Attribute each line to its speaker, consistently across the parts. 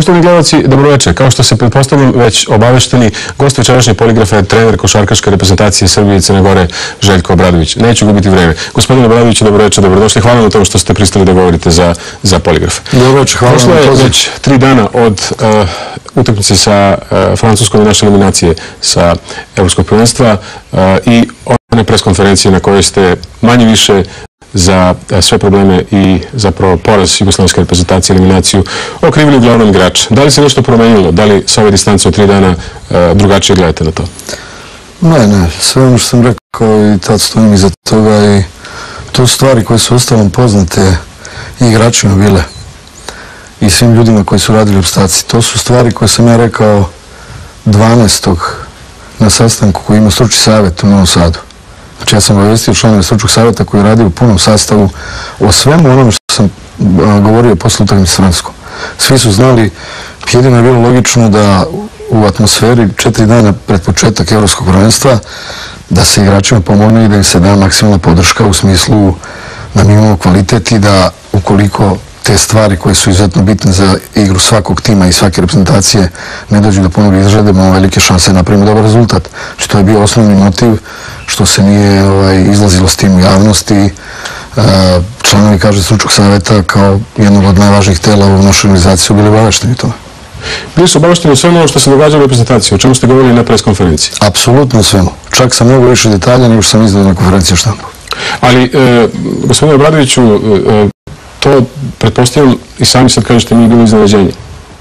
Speaker 1: Poštovani gledalci, dobroveče. Kao što se pretpostavljam već obavešteni, gost večerašnje poligrafa je trener košarkaške reprezentacije Srbije i Crne Gore Željko Obradović. Neću gubiti vreme. Gospodine Obradoviću, dobroveče, dobrodošli. Hvala na tom što ste pristali da govorite za poligraf.
Speaker 2: Dobroveče, hvala.
Speaker 1: Prošlo je već 3 dana od utakmice sa Francuskom i naše eliminacije sa Evropskog prvenstva i one preskonferencije na kojoj ste manje više za sve probleme i zapravo poraz jugoslovenske reprezentacije, eliminaciju, okrivili uglavnom igrača. Da li se nešto promenilo? Da li sa ove distance od 3 dana drugačije gledate na to?
Speaker 2: Ne. Sve ono što sam rekao i tad stojim iza toga i to su stvari koje su ostalom poznate i igračima bile i svim ljudima koji su radili u reprezentaciji. To su stvari koje sam ja rekao 12. na sastanku koji ima stručni savjet u Novom Sadu. Znači ja sam obavestio članove stručnog savjeta koji je radio u punom sastavu o svemu onome što sam govorio posle utakmice s Francuskom. Svi su znali, jedino je bilo logično da u atmosferi 4 dana pred početak Evropskog prvenstva da se igračima pomogne i da im se da maksimalna podrška u smislu da mi imamo kvalitet i da ukoliko te stvari koje su izuzetno bitne za igru svakog tima i svake reprezentacije ne dođu do punog izražaja, da imamo velike šanse da napravimo dobar rezultat. Znači to je bio osnovni motiv što se nije izlazilo s tim u javnosti. Članovi, kaže, stručnog savjeta kao jednog od najvažnijih tela u našoj organizaciji su bili obavešteni tome.
Speaker 1: Bili su obavešteni o svemu ono što se događalo u reprezentaciji, o čemu ste govorili na preskonferenciji?
Speaker 2: Apsolutno o svemu. Čak sam mnogo više detalja nego što sam izdao na konferenciji štampu.
Speaker 1: Ali, gospodine Obradoviću, to, pretpostavljam, i sami sad kažete, nije bilo iznenađenje.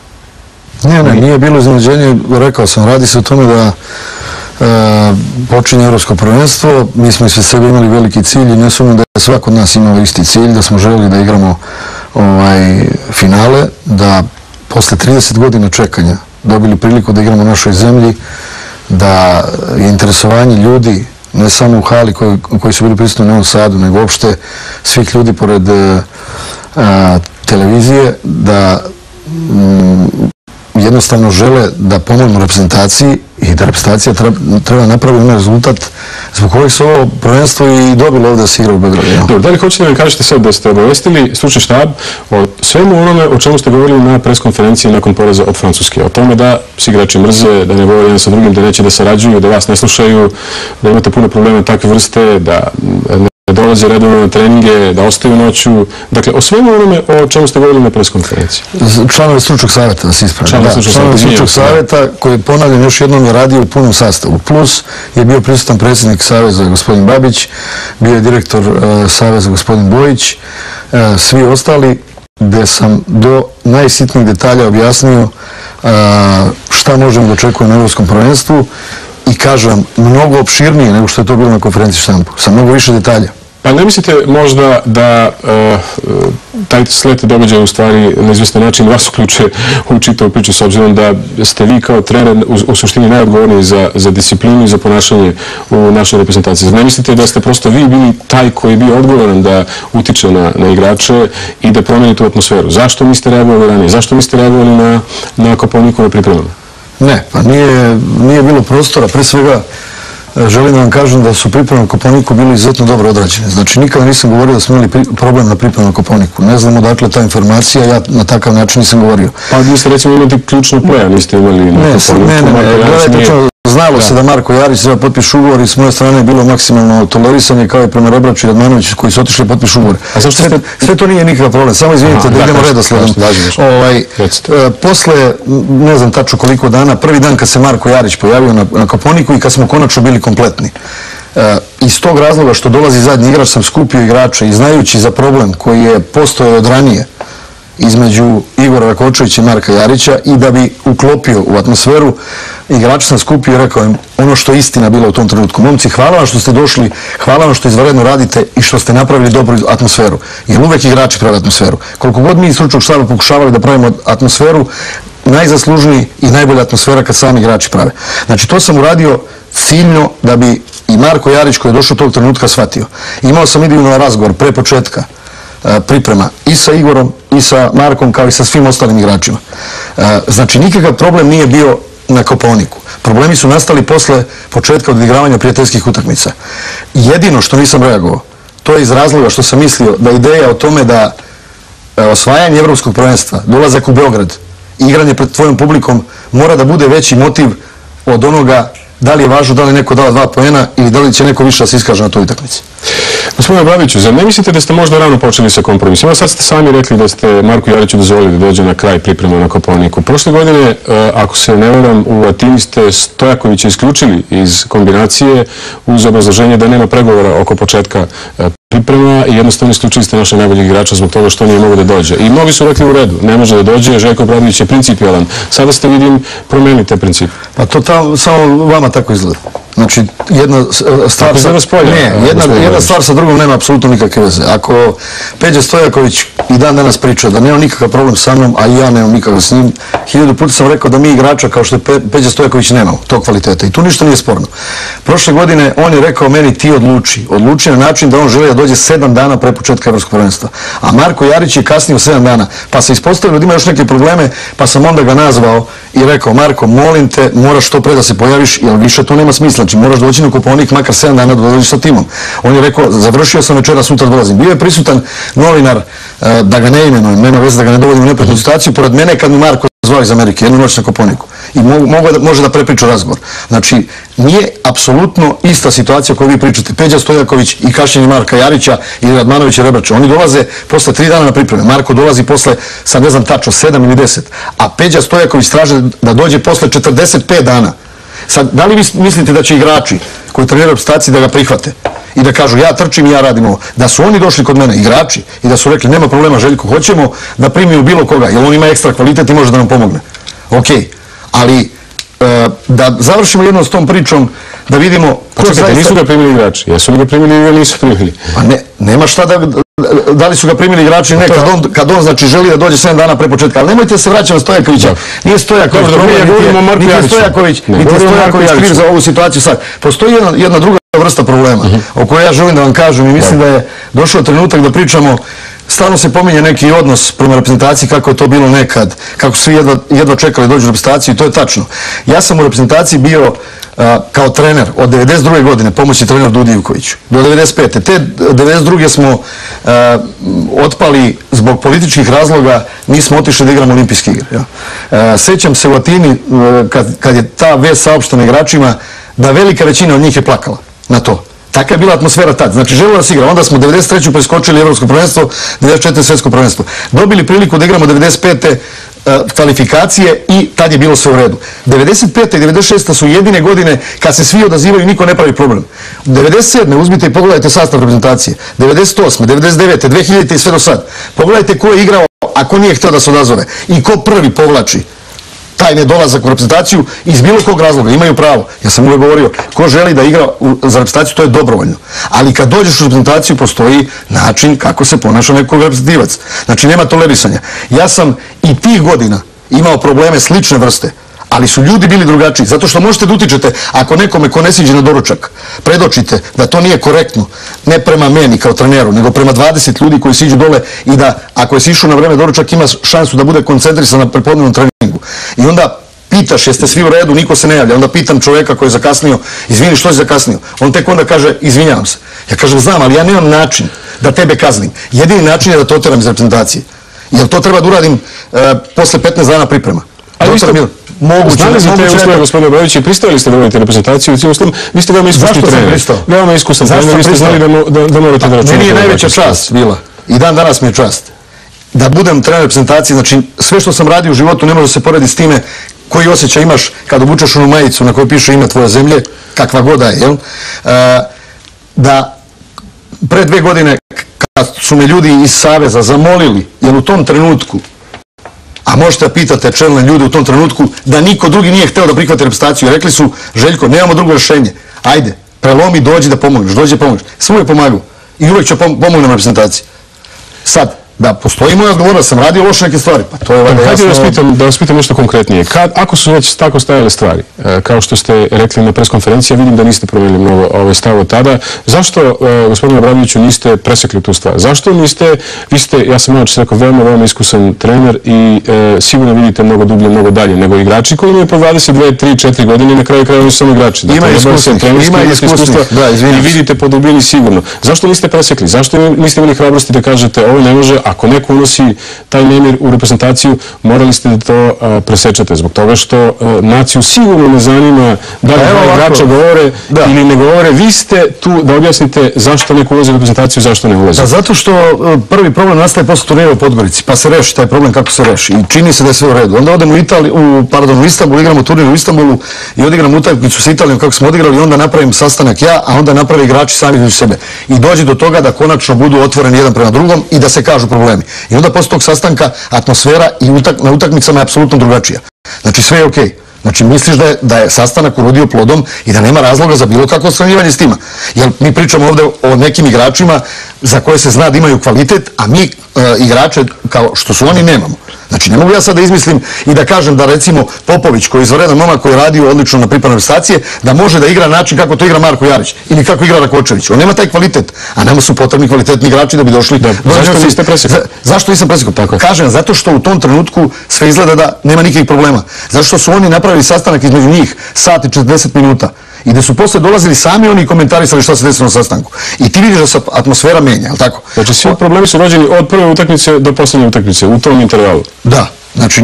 Speaker 2: Nije bilo iznenađenje. Rekao sam, radi se o tome da počinje Evropsko prvenstvo. Mi smo sve sebe imali veliki cilj i ne sumnjam da je svako od nas imao isti cilj, da smo željeli da igramo finale, da posle 30 godina čekanja dobili priliku da igramo u našoj zemlji, da je interesovanje ljudi, ne samo u hali koji su bili prisutni u Novom Sadu, nego uopšte svih ljudi pored televizije, da jednostavno žele da pomognu reprezentaciji i da reprezentacija treba napraviti onaj rezultat zbog kojeg se ovo prvenstvo i dobilo ovdje da se igra u Beogradu.
Speaker 1: Dobro, da li hoćete da mi kažete sad da ste obavestili stručni štab o svemu onome o čemu ste govorili na preskonferenciji nakon poraza od Francuske? O tome da se igrači mrze, da ne govore jedan sa drugim, da neće da sarađuju, da vas ne slušaju, da imate puno problema takve vrste, da ne dolaze redovno na treninge, da ostaju noću. Dakle, o svemu onome o čemu ste govorili na preskonferenciji.
Speaker 2: Članovi stručnog savjeta, da se ispravim. Članovi stručnog savjeta koji, ponavljam, još jednom je radio u punom sastavu. Plus je bio prisutan predsjednik Saveza gospodin Babić, bio je direktor Saveza gospodin Bojić, svi ostali, gde sam do najsitnijih detalja objasnio šta možemo da očekujemo na Evropskom prvenstvu i kažem, mnogo opširnije nego što je to bilo na konferenciji štampu, sa mnogo više detalja.
Speaker 1: Pa ne mislite možda da taj slet događaja u stvari na izvestan način vas uključuje u čitavu priču, s obzirom da ste vi kao trener u suštini najodgovorniji za disciplinu i za ponašanje u našoj reprezentaciji? Ne mislite da ste prosto vi bili taj koji je bio odgovoran da utiče na igrače i da promeni tu atmosferu? Zašto niste reagovali ranije? Zašto niste reagovali na Kopaonikove pripremama?
Speaker 2: Ne, pa nije bilo prostora. Pre svega želim da vam kažem da su pripreme na Kopaoniku bili izuzetno dobro odrađene. Znači, nikada nisam govorio da smo imali problem na pripremu na Kopaoniku. Ne znam odakle ta informacija, ja na takav način nisam govorio.
Speaker 1: Pa vi ste recimo imali ključno pleja, niste imali na Kopaoniku.
Speaker 2: Ne, gledajte, znalo se da Marko Jarić treba potpiše ugovor i s moje strane je bilo maksimalno tolerisanje kao i prema Rebraču i Radmanoviću koji su otišli potpiše ugovor. Sve to nije nikakav problem, samo izvinite da idemo redosledom. Posle, ne znam tačno koliko dana, prvi dan kad se Marko Jarić pojavio na Kopaoniku i kad smo konačno bili kompletni. Iz tog razloga što dolazi zadnji igrač sam skupio igrača i znajući za problem koji je postojao od ranije između Igora Rakočevića i Marka Jarića i da bi uklopio u atmosferu, igrača sam skupio i rekao im ono što je istina bila u tom trenutku. Momci, hvala vam što ste došli, hvala vam što izvanredno radite i što ste napravili dobru atmosferu. Jer uvek igrači prave atmosferu. Koliko god mi iz stručnog štaba pokušavali da pravimo atmosferu, najzaslužniji i najbolja atmosfera kad sami igrači prave. Znači, to sam uradio ciljno da bi i Marko Jarić koji je došao tog trenutka shvatio. Imao sam individualan razgovor pre početka priprema i sa Igorom i sa Markom kao i sa svim ostalim igračima. Znači, nikakav problem nije bio na Kopaoniku. Problemi su nastali posle početka odigravanja prijateljskih utakmica. Jedino što nisam reagovao, to je iz razloga što sam mislio da ideja o tome da osvajanje Evropskog prvenstva, dolazak u Beograd igranje pred tvojom publikom mora da bude veći motiv od onoga da li je važno da li neko dao 2 poena ili da li će neko više da se iskaže na toj utakmici.
Speaker 1: Gospodine Obradoviću, zar ne mislite da ste možda rano počeli sa kompromisima? Sad ste sami rekli da ste Marku Jariću dozvolili da dođe na kraj priprema na Kopaoniku. Prošle godine, ako se ne varam, u Atini ste Stojakovića isključili iz kombinacije uz obrazloženje da nema pregovora oko početka priprema i jednostavno isključili ste našeg najboljeg igrača zbog toga što nije mogao da dođe. I mnogi su rekli u redu, ne može da dođe, Željko Obradović je principijalan. Sada ste, vidim, promenili te principe.
Speaker 2: Pa to samo vama tako izgleda. Znači, jedna stvar sa drugom nema apsolutno nikakve veze. Ako Peđa Stojaković i dan danas priča da nema nikakav problem sa mnom, a i ja nemam nikakav s njim, 1000 puta sam rekao da mi igrača kao što je Peđa Stojaković nemamo tog kvaliteta i tu ništa nije sporno. Prošle godine on je rekao meni ti odluči. Odluči na način da on želi da dođe 7 dana pre početka Evropskog prvenstva. A Marko Jarić je kasnio 7 dana. Pa se ispostavilo da ima još neke probleme, pa sam onda ga nazvao i rekao Marko, molim te, moraš što pre da se pojaviš, jer više to nema smisla. Znači, moraš doći na Kopaonik makar 7 dana da dođeš sa timom. On je rekao, završio sam večera, sutra dolazim. Bio je prisutan novinar, da ga ne imenujem, nema veze da ga ne dovodim u neprijatnu situaciju, pored mene kad mi Marko zvao iz Amerike, jednu noć na Kopaoniku. I može da prepriča razgovor. Znači, nije apsolutno ista situacija koju vi pričate. Peđa Stojaković i kašnjenje Marka Jarića ili Radmanovića i Rebrača. Oni dolaze posle 3 dana na pripreme. Marko dolazi posle, sad ne znam tačno, 7 ili 10. A Peđa Stojaković traže da dođe posle 45 dana. Sad, da li vi mislite da će igrači koji treniraju reprezentaciji da ga prihvate i da kažu ja trčim i ja radim ovo, da su oni došli kod mene, igrači, i da su rekli nema problema Željko, hoćemo da primimo bilo koga, jer on ima ekstra kvalitet i može da nam pomogne. Ok, ali da završimo jednom s tom pričom, da vidimo...
Speaker 1: Čekajte, nisu ga primili igrači, jesu li ga primili ili nisu primili?
Speaker 2: Pa ne, nema šta da li su ga primili igrači, ne, kad on znači želi da dođe 7 dana pre početka, ali nemojte se vraćati na Stojakovića, nije Stojaković kriv za ovu situaciju sad. Postoji jedna druga vrsta problema o kojoj ja želim da vam kažem i mislim da je došao trenutak da pričamo. Stalno se pominje neki odnos prema reprezentaciji, kako je to bilo nekad, kako su svi jedva čekali da dođu u reprezentaciju i to je tačno. Ja sam u reprezentaciji bio kao trener od 92. godine, pomoćni trener Dudi Ivkoviću, do 95. Te 92. smo otpali zbog političkih razloga, nismo otišli da igramo olimpijske igre. Sećam se u Atini, kad je ta vest saopštena igračima, da velika većina od njih je plakala na to. Taka je bila atmosfera tad. Znači, želimo da se igra. Onda smo 93. preskočili Evropsko prvenstvo, 94. svetsko prvenstvo. Dobili priliku da igramo 95. kvalifikacije i tad je bilo sve u redu. 95. i 96. su jedine godine kad se svi odazivaju i niko ne pravi problem. 97. uzmite i pogledajte sastav reprezentacije. 98. 99. 2000. i sve do sad. Pogledajte ko je igrao, a ko nije htio da se odazove. I ko prvi povlači taj nedolazak u reprezentaciju iz bilo kog razloga, imaju pravo. Ja sam uvijek govorio, ko želi da igra za reprezentaciju, to je dobrovoljno. Ali kad dođeš u reprezentaciju, postoji način kako se ponaša nekog reprezentativac. Znači, nema tolerisanja. Ja sam i tih godina imao probleme slične vrste, ali su ljudi bili drugačiji. Zato što možete da utičete, ako nekome ko ne siđe na doručak, predočite da to nije korektno, ne prema meni kao treneru, nego prema 20 ljudi koji siđu dole i da, ako je sišao na vreme doručak, ima šansu da bude koncentrisan na prepodnevnom treningu. I onda pitaš, jeste svi u redu, niko se ne javlja. Onda pitam čovjeka koji je zakasnio, izvini, što si zakasnio? On tek onda kaže, izvinjavam se. Ja kažem, znam, ali ja nemam način da tebe kaznim. Jedini način je da te oteram iz reprezentacije. Jer to treba da uradim posle 15 dana priprema.
Speaker 1: Ali znali za te uslove, gospodine Obradović, i pristali ste da vodite reprezentaciju, vi ste veoma iskusni trener. Veoma iskusan trener, vi ste znali da morate da računate.
Speaker 2: Meni je najveća čast bila, i dan danas mi je čast, da budem trener reprezentacije. Znači, sve što sam radio u životu ne može se porediti s time koji osjećaj imaš kad obučeš onu majicu na kojoj piše ime tvoje zemlje, kakva god da je, jel? Da pre 2 godine, kad su me ljudi iz Saveza zamolili, jer u tom trenutku, a možete da pitate čelne ljude u tom trenutku, da niko drugi nije hteo da prihvate reprezentaciju. Rekli su, Željko, nemamo drugo rešenje. Ajde, prelomi, dođi da pomogneš, dođi da pomogneš. Sam uvijek pomagao i uvijek ću pomognem reprezentaciji. Sad, da, postoji moja odgovornost, sam radio loše neke stvari. Pa to je valjda jasno.
Speaker 1: Da vas pitam nešto konkretnije. Ako su već tako stajale stvari, kao što ste rekli na preskonferenciji, ja vidim da niste promenili mnogo ovaj stav od tada, zašto, gospodine Obradoviću, niste presekli tu stvar? Zašto niste, vi ste, ja sam inače rekao, veoma iskusan trener i sigurno vidite mnogo dublje, mnogo dalje nego igrači koji imaju po 22, 3, 4 godine i na kraju krajeva su samo igrači.
Speaker 2: Ima iskusnih,
Speaker 1: i vidite po dubini sigurno. Zašto niste presekli? Zašto niste imali hrabrosti da kažete ovo ne može, ako neko unosi taj nemir u reprezentaciju, morali ste da to presečete, zbog toga što naciju sigurno ne zanima da li igrača govore ili ne govore. Vi ste tu da objasnite zašto neko ulazi u reprezentaciju, zašto ne ulazi.
Speaker 2: Zato što prvi problem nastaje posle turnira u Podgorici, pa se reši taj problem kako se reši i čini se da je sve u redu. Onda odemo u Istanbul, igramo turnir u Istanbulu i odigramo utakmicu sa Italijom kako smo odigrali i onda napravim sastanak ja, a onda naprave igrači sami između sebe. I dođe do toga da konačno budu otvoreni jedan prema drugom i da se kažu problemi. I onda posle tog sastanka atmosfera i na utakmicama je apsolutno drugačija. Znači sve je okej. Znači misliš da je sastanak urodio plodom i da nema razloga za bilo kakvo sranjivanje s tima. Jer mi pričamo ovde o nekim igračima za koje se zna da imaju kvalitet, a mi igrače kao što su oni nemamo. Znači ne mogu ja sad da izmislim i da kažem da recimo Popović koji je izvanredan momak koji je radio odlično na pripremi reprezentacije da može da igra na način kako to igra Marko Jarić ili kako igra Rakočević. On nema taj kvalitet, a nama su potrebni kvalitetni igrači da bi došli.
Speaker 1: Zašto niste presekao?
Speaker 2: Zašto nisam presekao? Kažem, zato što u tom trenutku sve izgleda da nema nikakvih problema. Zato što su oni napravili sastanak između njih sat i 40 minuta. I da su posle dolazili sami oni i komentarisali šta se desilo na sastanku. I ti vidiš da se atmosfera menja, je li tako?
Speaker 1: Znači svi problemi su rođeni od prve utakmice do poslednje utakmice, u tom intervalu.
Speaker 2: Da, znači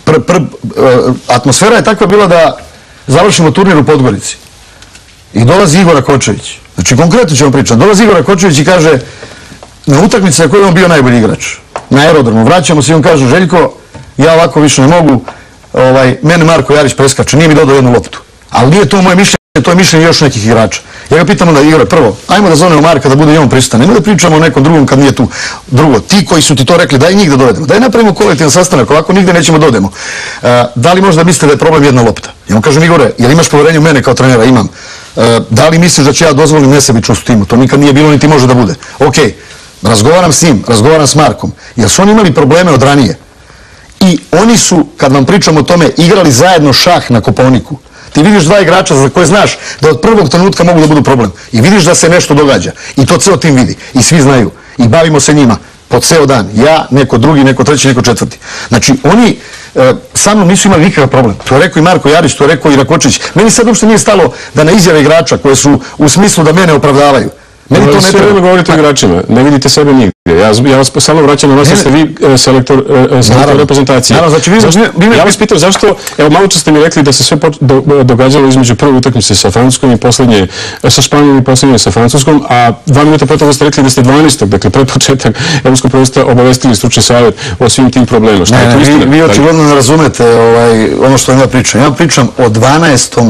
Speaker 2: atmosfera je takva bila da završimo turnir u Podgorici. I dolazi Igor Rakočević. Znači konkretno ćemo pričati. Dolazi Igor Rakočević i kaže na utakmici na kojoj je on bio najbolji igrač. Na aerodromu. Vraćamo se i on kaže Željko, ja ovako više ne mogu, mene Marko Jarić preskače, nije mi dodao jednu loptu. Ali nije to moje mišljenje. To je mišljenje još nekih igrača. Ja ga pitam onda Igore, prvo, ajmo da zovemo Marka da bude i on prisutan. Nemoj da pričamo o nekom drugom kad nije tu. Drugo, ti koji su ti to rekli, daj njih da dovedemo. Daj napravimo kolektivan sastanak, ovako nigde nećemo dodemo. Da li možda mislite da je problem jedna lopta? Ja vam kažem, Igore, jel imaš poverenje u mene kao trenera? Imam. Da li misliš da će ja dozvolim nesebičnost u timu? To nikad nije bilo niti može da bude. Okej, razgovaram s njim, razgovaram s Markom. Jer su oni imali probleme od ranije. I oni su, kad vam pričamo o tome, igrali zajedno šah na Kopaoniku. Ti vidiš dva igrača za koje znaš da od prvog trenutka mogu da budu problem. I vidiš da se nešto događa. I to ceo tim vidi. I svi znaju. I bavimo se njima. Po ceo dan. Ja, neko drugi, neko treći, neko četvrti. Znači, oni sa mnom nisu imali nikakav problem. To je rekao i Marko Jarić, to je rekao i Rakočević. Meni sad uopšte nije stalo da na izjave igrača koje su u smislu da mene opravdavaju. Meni to ne treba.
Speaker 1: Sve govorite o igračima. Ne vidite sebe nigdje. Ja vas samo vraćam na vas da ste vi selektor reprezentacije. Ja vas pitam zašto, evo malo čas ste mi rekli da se sve događalo između prve utakmice sa Francuskom i poslednje sa Španijom i poslednje sa Francuskom, a 2 minuta pre toga ste rekli da ste 12. dakle pred početak Evropskog prvenstva obavestili stručni savjet o svim tim problemima.
Speaker 2: Vi očigledno ne razumete ono što ja pričam. Ja pričam o 12.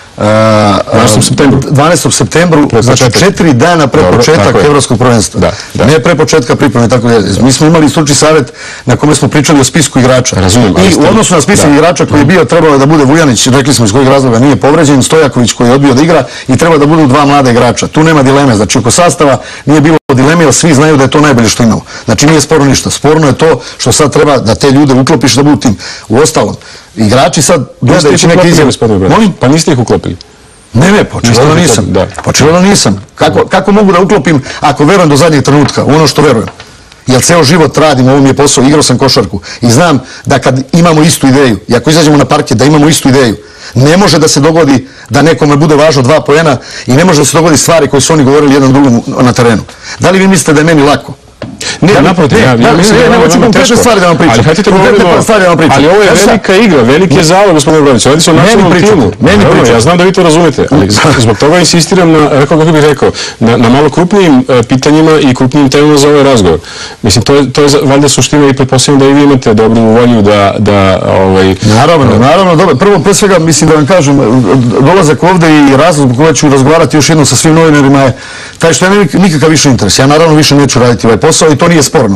Speaker 2: septembru, znači 4 dana pre početak Evropskog prvenstva. Ne pre početka pripreme, tako da. Mi smo imali stručni savjet na kome smo pričali o spisku igrača. I u odnosu na spisak igrača koji je bio, trebalo da bude Vujanić, rekli smo iz kojeg razloga nije povređen, Stojaković koji je odbio da igra i treba da budu 2 mlada igrača. Tu nema dileme, znači oko sastava nije bilo dileme, jer svi znaju da je to najbolje što imamo. Znači nije sporno ništa. Sporno je to što sad treba da te ljude uklopiš da budu tim. U ostalom, igrači sad gledajući neke izjave.
Speaker 1: Pa niste ih uklopili?
Speaker 2: Ne, počelo nisam. Kako mogu da uklopim ako verujem do zadnjeg trenutka, u ono što verujem? Jer ceo život radim, ovo mi je posao, igrao sam košarku i znam da kad imamo istu ideju i ako izađemo na parket da imamo istu ideju, ne može da se dogodi da nekome bude važno 2 poena i ne može da se dogodi stvari koje su oni govorili jedan drugom na terenu. Da li vi mislite da je meni lako?
Speaker 1: Ne, naprotiv, ja mislim da je veoma teško. Ali hajte govorimo, ali ovo je velika igra, veliki je zalog, gospodine Obradović, radi se o nacionalnom timu. Ja znam da vi to razumete, ali zbog toga insistiram na, kako bih rekao, na malo krupnijim pitanjima i krupnijim temama za ovaj razgovor. Mislim, to je valjda suština i pretpostavljam da i vi imate dobru volju da...
Speaker 2: Naravno, prvo, pre svega, mislim da vam kažem, dolazak ovde i razlog zbog koja ću razgovarati još jednom sa svim novinarima je taj što ja nemam nikakav više interes. Ja naravno više neću raditi ovaj posao i to nije sporno.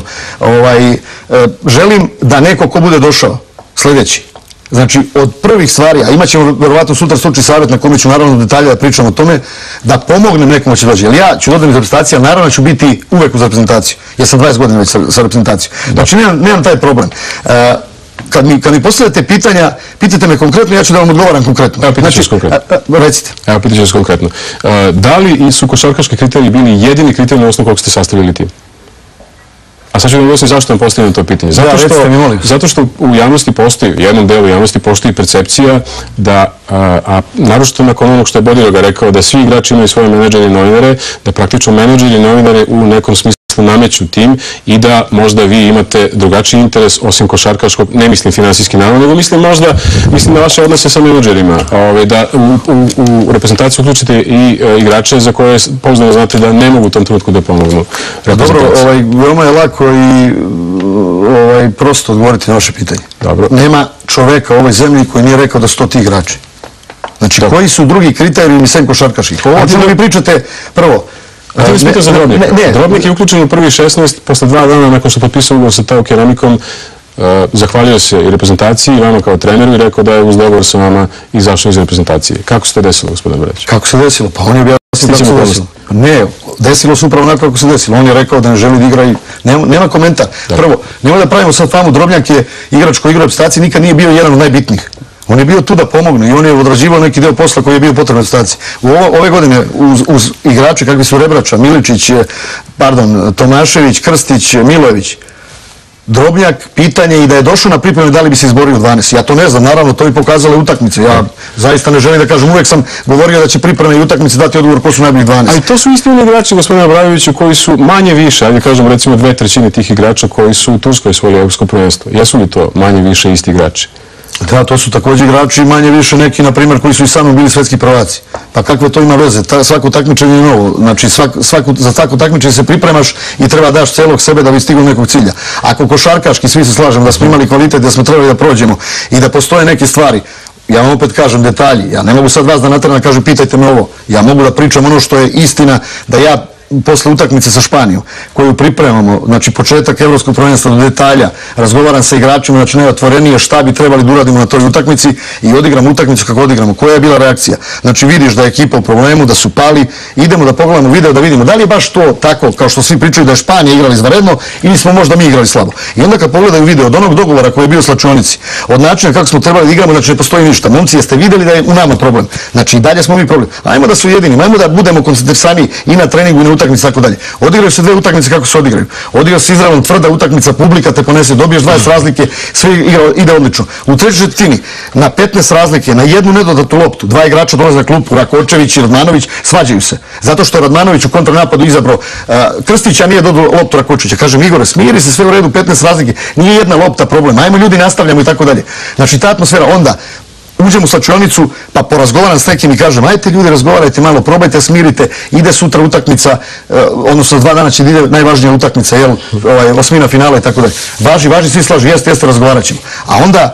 Speaker 2: Želim da neko ko bude došao sljedeći, znači od prvih stvari, a imat ćemo verovatno sutra stručni savjet na kome ću naravno detalje da pričam o tome, da pomognem nekom će dođe. Jer ja ću dodati iz reprezentacije, ali naravno ću biti uvek uz reprezentaciju. Ja sam 20 godina već sa reprezentacijom. Znači nemam taj problem. Kad mi postavljate pitanja, pitajte me konkretno, ja ću da vam odgovaram konkretno.
Speaker 1: Evo, pitat ću vas konkretno.
Speaker 2: Recite.
Speaker 1: Evo, pitat ću vas konkretno. Da li su košarkaški kriteriji bili jedini kriterij na osnovu kojeg ste sastavili tim? A sad ću vam objasniti zašto vam postavljam to pitanje. Zato što u javnosti postoji, u jednom delu javnosti postoji percepcija da, a naročito nakon onog što je Bodiroga rekao, da svi igrači imaju svoje menadžere i novinare, da praktično menadžeri i novinare u nekom smislu smislu nameću tim i da možda vi imate drugačiji interes osim košarkaškog, ne mislim finansijski naravno, nego mislim na vaše odnose sa menadžerima, da u reprezentaciju uključite i igrače za koje pouzdano znate da ne mogu u tom trenutku da pomognu.
Speaker 2: Dobro, veoma je lako i prosto odgovoriti na vaše pitanje. Nema čoveka u ovoj zemlji koji nije rekao da su to ti igrači. Znači, koji su drugi kriterijumi sem košarkaških? Ovo čemu vi pričate, prvo...
Speaker 1: A ti mi spitao za Drobnjaka. Drobnjak je uključen u prvi 16, posle 2 dana nakon što potpisao ugovor sa Tao Keramikom, zahvalio se i reprezentaciji i vama kao treneru i rekao da je uz dogovor sa vama izašao iz reprezentacije. Kako se to desilo, gospodine Bradić?
Speaker 2: Kako se desilo? Pa on je objasnio kako se desilo. Ne, desilo se upravo onako kako se desilo. On je rekao da ne želi da igra i... Nema komentar. Prvo, nemoj da pravimo sad famu, Drobnjak je igrač koji igra u reprezentaciji, nikad nije bio jedan od najbitnijih. On je bio tu da pomogne i on je odrađivao neki deo posla koji je bio potreban reprezentaciji. Ove godine uz igrače kakvi su Rebrača, Miličić, Tomašević, Krstić, Milojević, Drobnjak, pitanje i da je došao na pripreme da li bi se izborio u 12. Ja to ne znam, naravno, to i pokazale utakmice. Ja zaista ne želim da kažem, uvek sam govorio da će pripreme i utakmice dati odgovor ko su najboljih 12.
Speaker 1: Ali to su isti igrači, gospodine Obradoviću, koji su manje više, ajde kažem recimo 2/3 tih igrača koji su u Turskoj osvojili evropsko prvenstvo. Jesu li to manje više isti igrači?
Speaker 2: Da, to su također igrači manje više neki, na primjer, koji su i sami bili svetski prvaci. Pa kakve to ima veze? Svako takmičenje je novo. Znači, za svako takmičenje se pripremaš i treba daš celog sebe da bi stigao nekog cilja. Ako košarkaški, svi se slažemo da smo imali kvalitet, da smo trebali da prođemo i da postoje neke stvari, ja vam opet kažem detalji. Ja ne mogu sad vas da nateram da kažem pitajte me ovo. Ja mogu da pričam ono što je istina, da ja posle utakmice sa Španijom, koju pripremamo, znači početak evropskog prvenstva do detalja, razgovaram sa igračima, znači najotvorenije šta bi trebali da uradimo na toj utakmici i odigramo utakmicu kako odigramo. Koja je bila reakcija? Znači vidiš da je ekipa u problemu, da su pali, idemo da pogledamo video da vidimo da li je baš to tako kao što svi pričaju da je Španija igrala izvanredno ili smo možda mi igrali slabo. I onda kad pogledaju video od onog dogovora koji je bio u slačionici, od načina kako smo trebali da igramo, znači ne postoji ništa. Momci, jeste videli da je u nama problem. Znači i dalje smo mi problem. Ajmo da su jedini, ajmo da budemo koncentrisani i na treningu i na utakmici tako dalje. Odigraju se 2 utakmice kako se odigraju. Odigraju se izravno tvrda utakmica, publika te ponese, dobiješ 20 razlike, sve ide odlično. U trećoj četvrtini na 15 razlike, na jednu nedodatu loptu, 2 igrača dolaze na klupu, Rakočević i Radmanović, svađaju se. Zato što je Radmanović u kontranapadu izabrao Krstića, nije dodao loptu Rakočevića. Kažem, Igore, smiri se, sve u redu, 15 razlike, nije jedna lopta problem, ajmo ljudi, nastavljamo i tako dalje. Znači ta atmosfera, onda uđem u slačionicu, pa porazgovaram s nekim i kažem, ajte ljudi, razgovarajte malo, probajte, smirite, ide sutra utakmica, odnosno 2 dana će ide najvažnija utakmica, osmina finala i tako dalje. Važi, svi slažu, jeste, razgovarat ćemo. A onda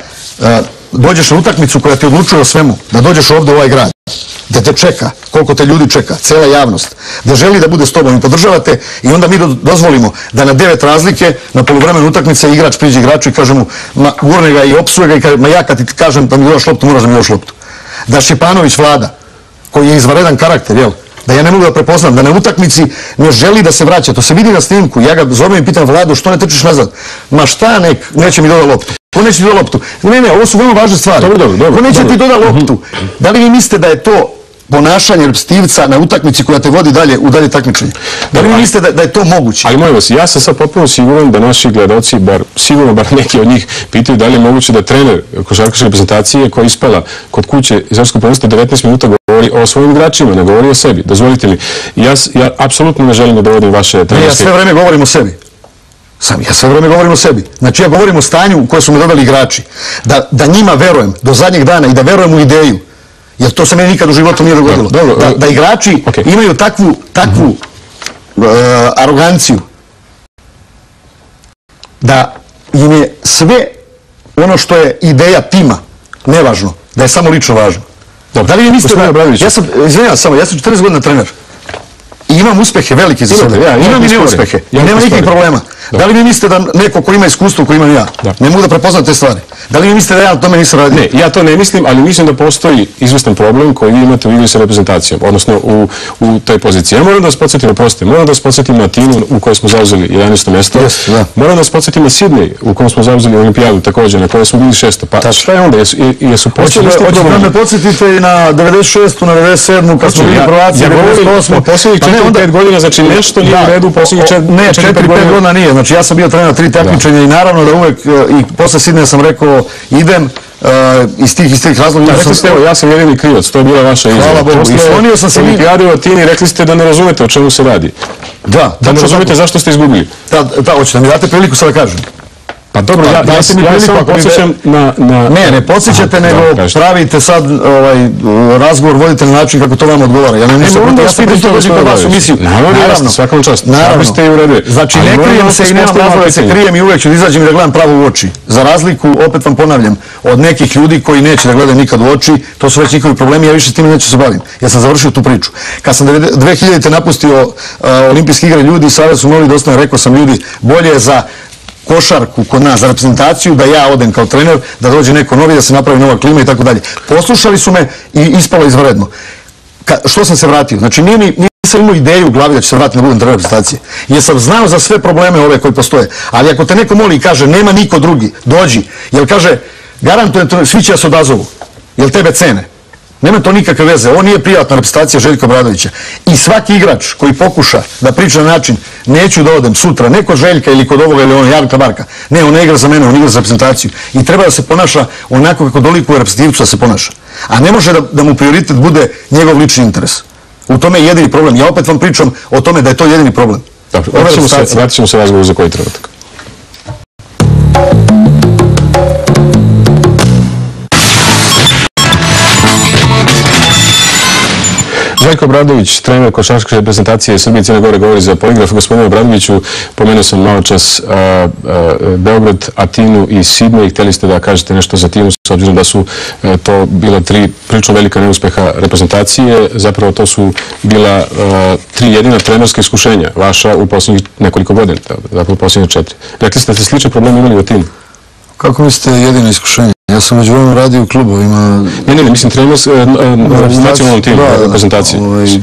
Speaker 2: dođeš na utakmicu koja ti odlučuje o svemu, da dođeš ovde u ovaj grad, da te čeka, koliko te ljudi čeka, cela javnost, da želi da bude s tobom i podržavate i onda mi dozvolimo da na 9 razlike, na poluvremenu utakmice igrač priđe igraču i kaže mu, gurne ga i opsuje ga i kaže, ma ja kad ti kažem da mi dodaš loptu, moraš da mi dodaš loptu. Da Šipanović Vlada, koji je izvanredan karakter, da ja ne mogu da prepoznam, da na utakmici ne želi da se vraća, to se vidi na snimku, ja ga zovem i pitam Vladu, što ne trčiš nazad? Ma šta neće mi dodati loptu? Ko neće ti dodati loptu? Ne, ovo su veoma važne stvari. Ko neće ti dodati loptu? Da li vi mislite da je to ponašanje repstivca na utakmici koja te vodi dalje u dalje takmičenje? Da li vi mislite da je to moguće?
Speaker 1: Ali molim vas, ja sam sad potpuno siguran da naši gledalci, sigurno bar neki od njih, pitaju da li je moguće da trener košarkaške reprezentacije koja je ispala kod kuće iz evropskog prvenstva 19 minuta govori o svojim igračima, ne govori o sebi. Dozvolite mi, ja apsolutno ne želim da dovodim vaše trenerske...
Speaker 2: Ja sve vreme govorim o sebi. Ja sve vreme govorim o sebi. Znači ja govorim o stanju u koje su me doveli igrači. Da njima verujem do zadnjeg dana i da verujem u ideju. Jer to se meni nikad u životu nije dogodilo. Da igrači imaju takvu aroganciju. Da im je sve ono što je ideja tima nevažno. Da je samo lično važno. Da li vi mislite da... Izvinjavam samo, ja sam 40 godina trener. I imam uspehe velike za sebe. Imam i neuspehe. I nema nikakvih problema. Da li vi mislite da neko ko ima iskustvo koje imam ja, ne mogu da prepoznam te stvari? Da li vi mislite da ja o tome nisam radio?
Speaker 1: Ne, ja to ne mislim, ali mislim da postoji izvestan problem koji vi imate u igri sa reprezentacijom, odnosno u toj poziciji. Ja moram da vas podsjetim, moram da vas podsjetim na Atinu u kojoj smo zauzeli 11. mjesto. Moram da vas podsjetim na Sidney u kojem smo zauzeli olimpijadu također, na kojoj smo bili 6. Pa šta je onda? Jesu posljedili ste...
Speaker 2: Hoćete da me podsjetite i na 96. na 97. kad smo bili prvaci, 98.
Speaker 1: Posljednjih 4-5 godina, znači nešto nije u redu, posljednjih 4-5
Speaker 2: godina nije. Znači ja sam bio trener 3 takmičenja i naravno da uvek i posle Sidneja sam rekao idem iz tih razloga.
Speaker 1: Rekli ste, ja sam jedini krivac, to je bila vaša izjava.
Speaker 2: Hvala Bogu. I slonio sam se
Speaker 1: olimpijade u Atini, rekli ste da ne razumete o čemu se radi.
Speaker 2: Da,
Speaker 1: da ne razumijete zašto ste izgubili.
Speaker 2: Da, hoćete mi date priliku sad da kažem.
Speaker 1: Pa dobro, ja samo podsjećam na...
Speaker 2: Ne podsjećate, nego pravite sad razgovor, vodite na način kako to vam odgovara. Ja ne sam pritom dođi kod vas u misiju.
Speaker 1: Naravno, svakom čast. Naravno. Ste i u redu.
Speaker 2: Znači, ne krijem se i nemam razloga da se krijem i uvijek ću da izađem i da gledam pravo u oči. Za razliku, opet vam ponavljam, od nekih ljudi koji neće da gledaju nikad u oči, to su već njihovi problemi, ja više s tim neću se bavim. Ja sam završio tu priču. Kad sam 2000. napustio olimpijske igre, ljudi iz Saveza su molili da ostane, rekao sam ljudi, bolje je za košarku kod nas, za reprezentaciju, da ja odem kao trener, da dođe neko novi, da se napravi nova klima i tako dalje. Poslušali su me i ispalo izvanredno. Što sam se vratio? Znači, nisam imao ideju u glavi da ću se vratiti da budem trener reprezentacije. Jer sam znao za sve probleme ove koji postoje. Ali ako te neko moli i kaže, nema niko drugi, dođi. Jer kaže, garantujem, svi će da se odazovu. Jer tebe cene. Nema to nikakve veze. Ovo nije privatna reprezentacija Željka Obradovića. I svaki igrač koji pokuša da priča na način neću da odem sutra, ne kod Željka ili kod ovoga ili Janka Barka. Ne, on ne igra za mene, on igra za reprezentaciju. I treba da se ponaša onako kako dolikuje reprezentativcu da se ponaša. A ne može da mu prioritet bude njegov lični interes. U tome je jedini problem. Ja opet vam pričam o tome da je to jedini problem.
Speaker 1: Vratit ćemo se razgovoru za koji trenutak. Željko Obradović, trener košarkaške reprezentacije Srbije i Crne Gore, govori za Poligraf. Gospodine Obradoviću, pomenuo sam malo čas Beograd, Atinu i Sidnej. Htjeli ste da kažete nešto za Atinu, s obzirom da su to bila 3 prilično velika neuspeha reprezentacije. Zapravo to su bila 3 jedina trenerska iskušenja vaša u posljednjih nekoliko godina, zapravo u posljednjih 4. Rekli ste da ste sličan problem imali u Atinu.
Speaker 2: Kako mislite jedino iskušenje? Ja sam među vremenu radio u klubovima.
Speaker 1: Ne, mislim trener nacionalnom timu reprezentacije.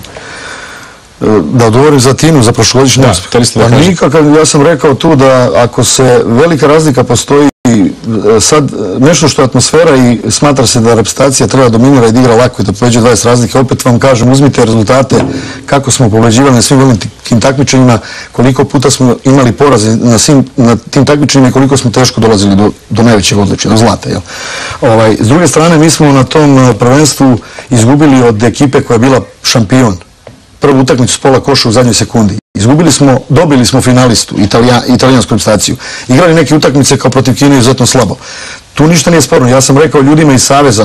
Speaker 2: Da odgovorim za Atinu, za prošlogodišnji uspjeh. Pa nikakav, ja sam rekao tu da ako se velika razlika postoji, sad nešto što je atmosfera i smatra se da reprezentacija treba dominira i da igra lako i da poveđe 20 razlike, opet vam kažem, uzmite rezultate kako smo pobeđivali na svim velikim takmičenjima, koliko puta smo imali poraze na tim takmičenjima i koliko smo teško dolazili do najvećeg odličja, do zlata. S druge strane, mi smo na tom prvenstvu izgubili od ekipe koja je bila šampion. Prvu utakmicu s pola koša u zadnjoj sekundi. Dobili smo finalistu, italijansku reprezentaciju. Igrali neke utakmice kao protiv Kine izuzetno slabo. Tu ništa nije sporno. Ja sam rekao ljudima iz Saveza,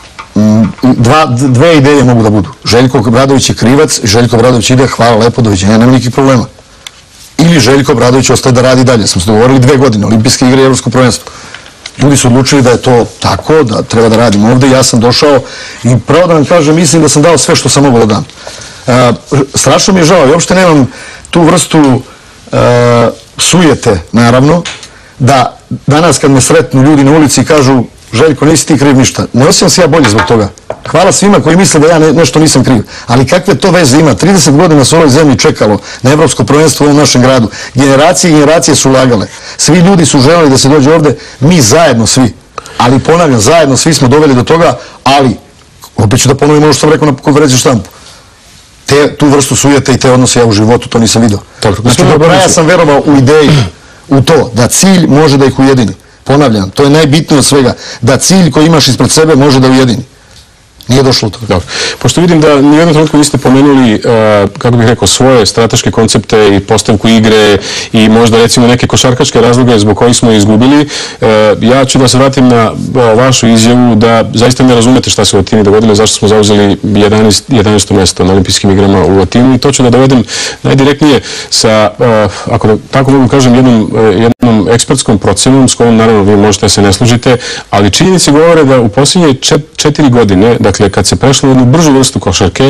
Speaker 2: 2 ideje mogu da budu. Željko Obradović je krivac, Željko Obradović ide, hvala, lepo, doviđenja, nema nikakvih problema. Ili Željko Obradović ostaje da radi dalje. Smo se dogovorili 2 godine, olimpijske igre i evropsko prvenstvo. Ljudi su odlučili da je to tako, da treba da radim ovde. Ja sam došao i pravo da vam kažem, mislim da sam dao sve što sam mogao da dam. Strašno mi je žao i uopšte nemam tu vrstu sujete, naravno, da danas kad me sretnu ljudi na ulici i kažu Željko, nisi ti kriv ništa. Ne osjećam se ja bolje zbog toga. Hvala svima koji misle da ja nešto nisam kriv. Ali kakve to veze ima? 30 godina su ovoj zemlji čekalo na evropsko prvenstvo u ovom našem gradu. Generacije i generacije su ulagale. Svi ljudi su želeli da se dođe ovde, mi zajedno svi. Ali ponavljam, zajedno svi smo doveli do toga, ali, opet ću da ponovim ono što sam rekao na konferenciji štampu. Tu vrstu sujete i te odnose ja u životu, to nisam vidio. Znači, do kraja sam verovao u ideju, u to, da cilj može da ih ujedini. Ponavljam, to je najbitnije od svega, da cilj koji imaš ispred sebe može da ujedini. Nije došlo do toga.
Speaker 1: Pošto vidim da ni u jednom trenutku niste pomenuli, kako bih rekao, svoje strateške koncepte i postavku igre i možda recimo neke košarkaške razloge zbog kojih smo izgubili, ja ću da se vratim na vašu izjavu da zaista ne razumete šta se u Atini dogodilo, zašto smo zauzeli 11. mjesto na olimpijskim igrama u Atini i to ću da dovedem najdirektnije sa, ako tako mogu kažem, jednom ekspertskom procenom s kojom naravno vi možete se ne služite, ali činjenici govore da u posljednje 4 godine, dakle, kad se prešlo u jednu bržu vrstu košarke,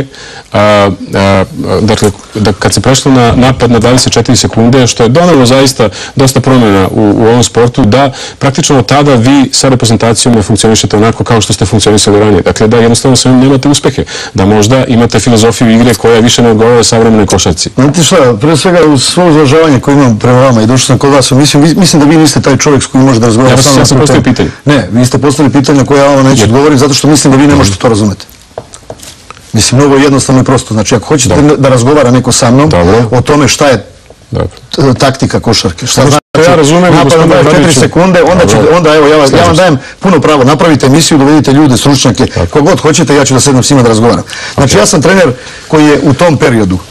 Speaker 1: dakle, kad se prešlo na napad na 24 sekunde, što je donelo zaista dosta promjena u ovom sportu, da praktično tada vi sa reprezentacijom ne funkcionišete onako kao što ste funkcionisali ranije. Dakle, da jednostavno sa njim nemate uspehe, da možda imate filozofiju igre koja više ne odgovara savremenoj košarci.
Speaker 2: Znate šta, pre svega uz svo uvažavanje koje imam prema vama i došao sam kod vas, mislim da vi niste taj čovjek s kojim može da razgovaramo.
Speaker 1: Ja sam postavio pitanje.
Speaker 2: Ne, vi ste postavili pitanje koje ja vama neću odgovoriti zato što mislim da vi ne možete to razumeti. Mislim, mnogo jednostavno i prosto. Znači, ako hoćete da razgovara neko sa mnom o tome šta je taktika košarke, šta znači napad na 4 sekunde, onda evo, ja vam dajem puno pravo, napravite emisiju, dovedite ljude, stručnjake, kogod hoćete, ja ću da sednem s njima da razgovaram. Znači, ja sam trener koji je u tom periodu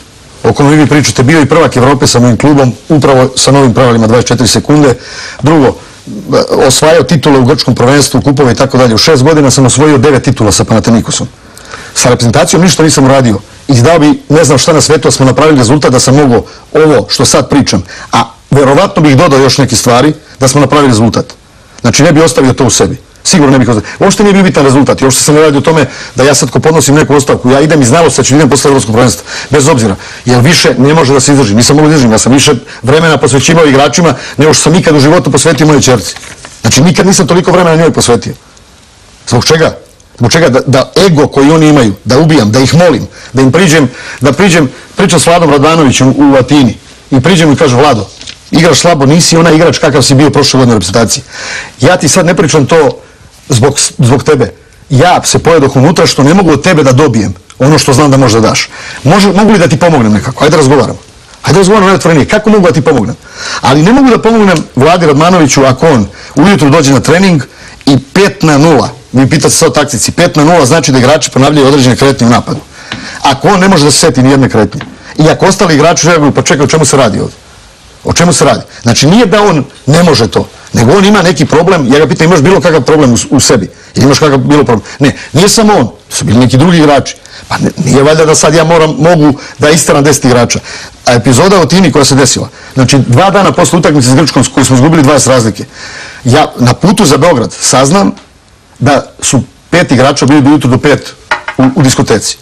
Speaker 2: o kojoj vi pričate, bio i prvak Evrope sa mojim klubom, upravo sa novim pravilima 24 sekunde. Drugo, osvajao titule u grčkom prvenstvu, kupove i tako dalje. U 6 godina sam osvojio 9 titula sa Panathinaikosom. Sa reprezentacijom ništa nisam uradio. I dao bi, ne znam šta na svetu, smo napravili rezultat da sam mogao ovo što sad pričam. A verovatno bih dodao još neke stvari da smo napravili rezultat. Znači ne bi ostavio to u sebi. Sigurno ne bih ostavio. Uopšte nije bio bitan rezultat. I uopšte se ne radi o tome da ja sad ko podnosim neku ostavku. Ja idem i znalo se da ću idem posle evropskog prvenstva. Bez obzira. Jer više ne može da se izdrži. Nisam mogu da izdržim. Ja sam više vremena posvećivao igračima nego što sam ikad u životu posvetio mojoj ćerci. Znači nikad nisam toliko vremena njoj posvetio. Zbog čega? Zbog čega? Da ego koji oni imaju, da ubijam, da ih molim, da im pričam s Vladom Radmanovićem u Atini i priđem i kažem, Vlado, igraš slabo, nisi onaj igrač kakav si bio prošle godine u reprezentaciji. Ja ti sad ne pričam to zbog tebe. Ja se pojedoh unutra što ne mogu od tebe da dobijem ono što znam da možeš da daš. Mogu li da ti pomognem nekako? Ajde razgovaramo. Ajde razgovaramo najotvorenije. Kako mogu da ti pomognem? Ali ne mogu da pomognem Vladi Radmanoviću ako on ujutru dođe na trening i 5-0, vi pitate se o taktici, 5-0 znači da igrači ponavljaju određene kretnje u napadu. Ako on ne može da se seti ni jedne kretnje i ako ostali igrači reaguju, pa čekaj, o čemu se radi ovdje? O čemu se radi? Znači nije da on ne može to, nego on ima neki problem, ja ga pitam imaš bilo kakav problem u sebi, ili imaš kakav bilo problem? Ne, nije samo on, su bili neki drugi igrači. Pa nije valjda da sad ja mogu da istaram 10 igrača. A epizoda o Tini koja se desila, znači 2 dana posle utakmice s Grčkom koju smo izgubili 20 razlike, ja na putu za Beograd saznam da su 5 igrača bili do jutro do 5 u diskoteci.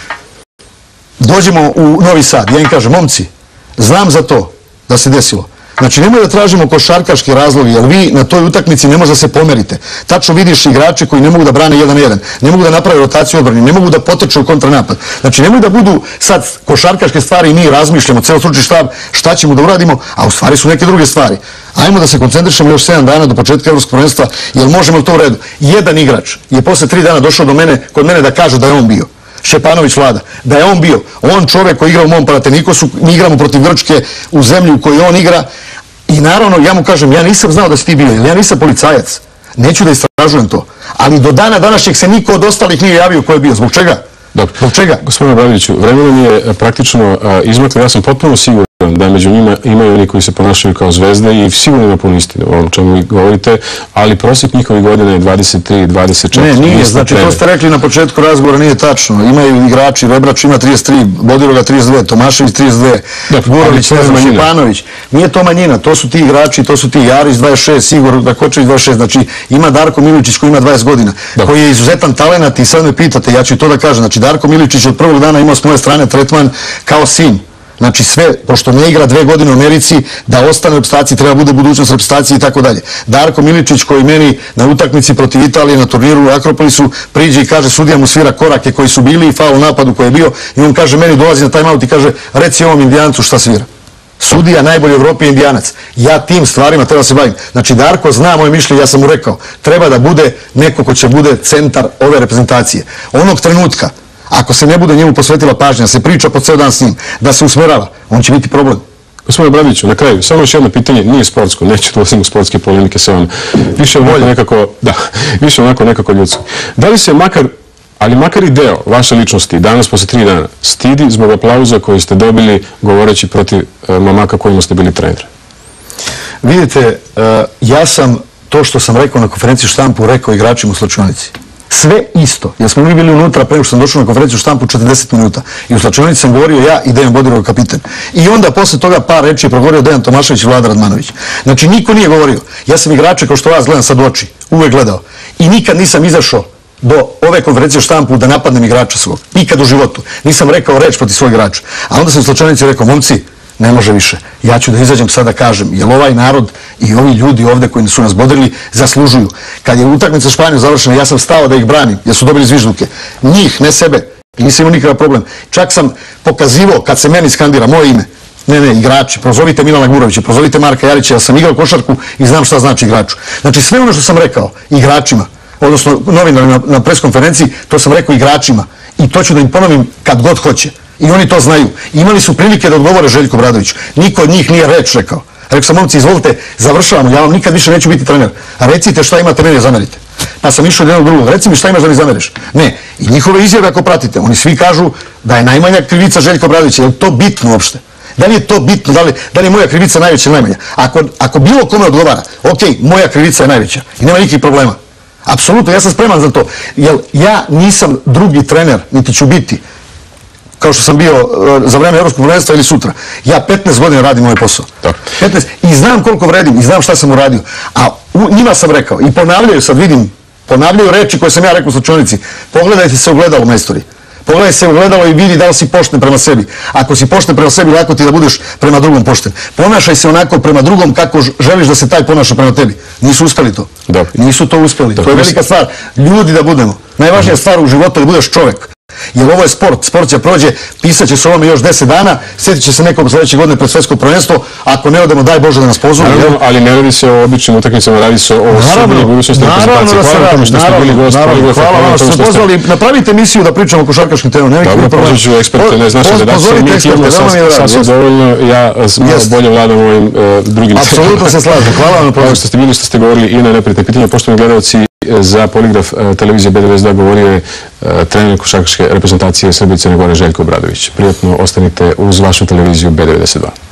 Speaker 2: Dođemo u Novi Sad, ja im kažem, momci, znam za to da se desilo. Znači, nemoj da tražimo košarkaške razloge, jer vi na toj utakmici ne možete da se pomerite. Tačno vidiš igrače koji ne mogu da brane 1-1, ne mogu da naprave rotaciju odbrane, ne mogu da poteču u kontranapad. Znači, nemoj da budu sad košarkaške stvari i mi razmišljamo, ceo stručni štab, šta ćemo da uradimo, a u stvari su neke druge stvari. Ajmo da se koncentrišemo još 7 dana do početka evropskog prvenstva, jer možemo li to u redu. Jedan igrač je posle 3 dana došao kod mene da kaže da je on bio. Šćepanović Vlada, da je on bio. On čovjek koji igra u mom Panathinaikosu, mi igramo protiv Grčke u zemlji u kojoj on igra i naravno ja mu kažem, ja nisam znao da si ti bio, jer ja nisam policajac. Neću da istražujem to. Ali do dana današnjeg se niko od ostalih nije javio ko je bio. Zbog čega?
Speaker 1: Dobro.
Speaker 2: Zbog čega?
Speaker 1: Gospodine Obradoviću, vremena mi je praktično izmaklo. Ja sam potpuno siguran da među njima imaju oni koji se ponašaju kao zvezde i sigurno ima puno istine o ovom čemu vi govorite, ali prosjek njihovih godina je 23, 24.
Speaker 2: Ne, nije, znači to ste rekli na početku razgovora, nije tačno. Imaju igrači, Rebrač ima 33, Bodiroga 32, Tomašević 32, Gurović, Šćepanović. Nije to manjina, to su ti igrači, to su ti Jarić 26, Igor Dakočević 26, znači ima Darko Miličić koji ima 20 godina, koji je izuzetan talenat i sad me pitate, ja ću to da kažem, znači Darko Miličić od prvog dana imao s moje strane tretman kao sin. Znači sve, pošto ne igra 2 godine u Americi, da ostane u reprezentaciji, treba bude budućnost reprezentacije i tako dalje. Darko Miličić koji meni na utakmici protiv Italije na turniru u Akropolisu priđe i kaže sudija mu svira korake koji su bili i faul u napadu koji je bio i on kaže meni dolazi na timeout i kaže reci ovom Indijancu šta svira. Sudija najbolji u Evropi je Indijanac. Ja tim stvarima treba se bavim. Znači Darko zna moje mišljenje, ja sam mu rekao, treba da bude neko ko će bude centar ove reprezentacije. Onog trenutka ako se ne bude njemu posvetila pažnja, da se priča po ceo dan s njim, da se usmerava, on će biti problem.
Speaker 1: Gospodine Obradoviću, na kraju, samo još jedno pitanje, nije sportsko, neću da ulazim u sportske polemike sa vama. Više onako nekako ljudsko. Da li se makar i deo vaše ličnosti danas posle 3 dana stidi zbog aplauza koji ste dobili govoreći protiv momaka kojima ste bili trener?
Speaker 2: Vidite, ja sam to što sam rekao na konferenciji štampu rekao igračima u slačionici. Sve isto, jer smo mi bili unutra pre nego što sam došao na konferenciju štampu 40 minuta i u slačionici sam govorio ja i Dejan Bodirov kapiten. I onda posle toga par reči je progovorio Dejan Tomašević i Vlada Radmanović. Znači niko nije govorio. Ja sam igrače kao što vas gledam sad u oči, uvek gledao. I nikad nisam izašao do ove konferencije štampu da napadnem igrača svog. Nikad u životu. Nisam rekao reč protiv svog igrača. A onda sam u slačionici rekao, momci, ne može više. Ja ću da izađem sad da kažem, jer ovaj narod i ovi ljudi ovde koji su nas bodrili zaslužuju. Kad je utakmica Španijom završena, ja sam stao da ih branim, jer su dobili zvižduke. Njih, ne sebe. I nisam imao nikakav problem. Čak sam pokazivao, kad se meni skandira moje ime, ne, igrači, prozovite Milana Gurovića, prozovite Marka Jarića, ja sam igrao košarku i znam šta znači igraču. Znači sve ono što sam rekao igračima, odnosno novinarima na preskonferenciji, to sam rekao igračima. I to ću da im ponovim kad god hoće. I oni to znaju. Imali su prilike da odgovore Željku Obradoviću. Niko od njih nije reč rekao. Rekao sam, momci, izvolite, završavamo, ja vam nikad više neću biti trener. A recite šta imate meni zamerite. pa sam išao od jednog drugog. Reci mi šta imaš da mi zameriš? Ne. I njihove izjave ako pratite, oni svi kažu da je najmanja krivica Željko Obradovića. Je li to bitno uopšte? Da li je to bitno? Da li je moja krivica najveća ili najmanja? Ako bilo kome odgovara, ok, moja krivica je najveća i nema nikakvih problema. Apsolutno, ja sam spreman za to. Jer ja nisam drugi trener, niti ću biti, kao što sam bio za vreme Evropskog prvenstva ili sutra. Ja 15 godina radim ovaj posao. 15. I znam koliko vredim i znam šta sam uradio. A njima sam rekao i ponavljaju, sad vidim, ponavljaju reči koje sam ja rekao u slučajnici. Pogledajte se u gledalo, majstori. Pogledaj se u gledalo i vidi da li si pošten prema sebi. Ako si pošten prema sebi, lako ti da budeš prema drugom pošten. Ponašaj se onako prema drugom kako želiš da se taj ponaša prema tebi. Nisu uspeli to. Nisu to uspeli. To je velika stvar. Ljudi da budemo. Najvažnija stvar u životu je da budeš čovek. Jer ovo je sport. Sport će prođe, pisat će se ovome još 10 dana, sjetit će se nekog sljedeće godine pred svetsko prvenstvo, ako ne odemo, daj Bože da nas pozove.
Speaker 1: Ali ne radi se o običnim utakmicama, radi se o sigurnih budućnosti reprezentacije. Hvala vam što ste bili gost.
Speaker 2: Hvala vam što ste pozvali. Napravite emisiju da pričamo o košarkaškim temama.
Speaker 1: Dobro, pozvat ću eksperte na naše redakcije. Mi imamo sasvim dovoljno, ja malo bolje vladam ovim drugim temama.
Speaker 2: Apsolutno se slažem. Hvala vam.
Speaker 1: Hvala što ste bili, što ste govorili i na neprijatne pitanja. Poštovani gledalci, za Poligraf televizije B92 govorio je trener košarkaške reprezentacije Srbije i Crne Gore Željko Obradović. Prijatno ostanite uz vašu televiziju B92.